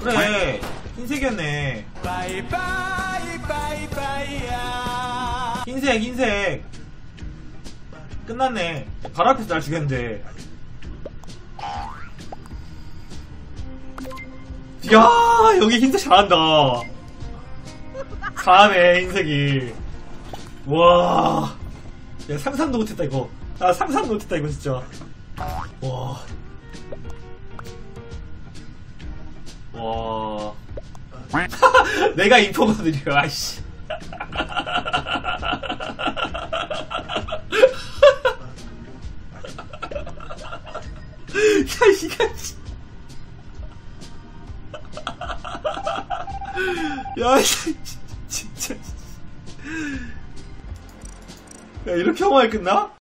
그래 흰색이었네. 흰색 끝났네. 바로 앞에서 날 죽였는데. 야 여기 흰색 잘한다. 잘하네 흰색이. 와 야 상상도 못했다 이거. 아 상상도 못했다 이거 진짜. 와 내가 인포거든요. 아이씨. 야 이거 야 진짜 야 이렇게 영화에 끝나?